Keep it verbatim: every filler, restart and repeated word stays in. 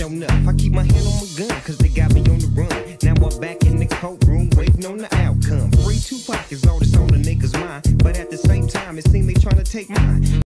enough. I keep my hand on my gun, cause they got me on the run. Now I'm back in the courtroom, waiting on the outcome. Free Tupac is all that's on the niggas' mind, but at the same time, it seems they trying to take mine.